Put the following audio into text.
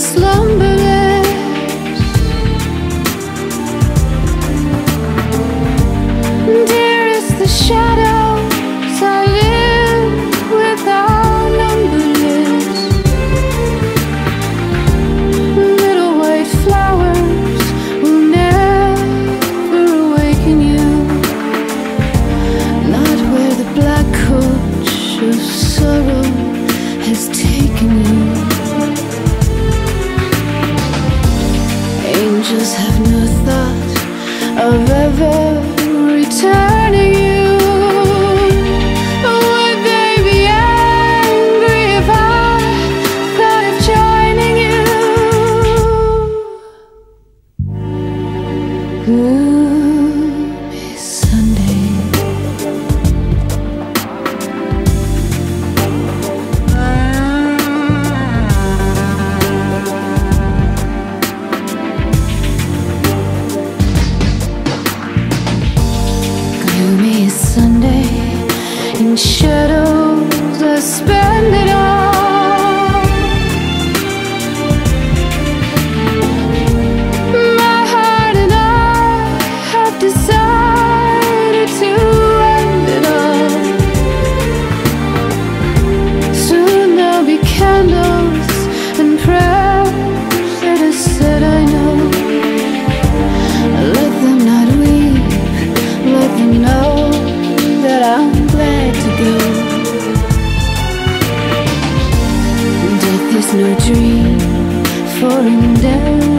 slumberless. Dearest, the shadows I live without numberless. Little white flowers will never awaken you, not where the black coach of sorrow has taken you. Angels have no thought of ever returning you. Would they be angry if I thought of joining you? Gloomy Sunday. Gloomy Sunday, in shadows I spend it all. My heart and I have decided to end it all. Soon there'll be candles and prayers that are said, I know. Let them not weep, let them know that I'm glad to go. Death is no dream for endeavor.